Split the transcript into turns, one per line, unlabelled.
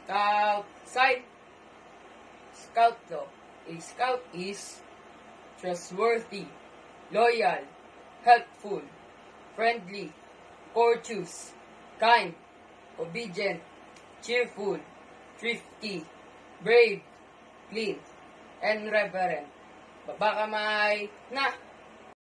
Scout Scout daw. A scout is trustworthy, loyal, helpful, friendly, courteous, kind, obedient, cheerful, thrifty, brave, clean, and reverent. Baka may na